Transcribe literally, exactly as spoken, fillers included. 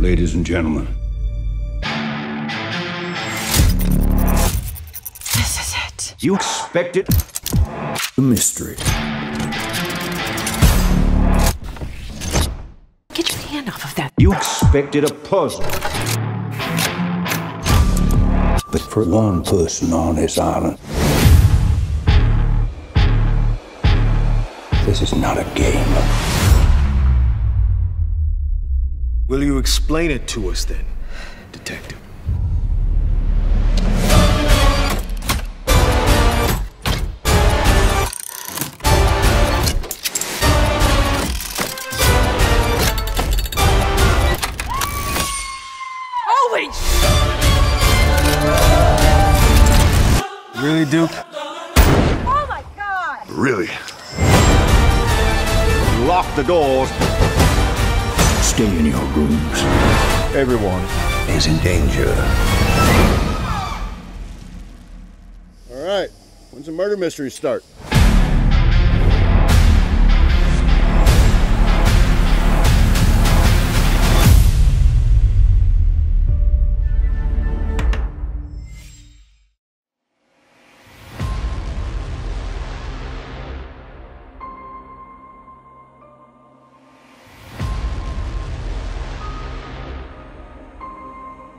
ladies and gentlemen. This is it. You expected the mystery. Get your hand off of that. You expected a puzzle. But for one person on this island, this is not a game. Will you explain it to us then, Detective? Holy sh! Really, Duke? Oh my God! Really? Lock the doors. Stay in your rooms. Everyone Is in danger. All right. When's the murder mystery start?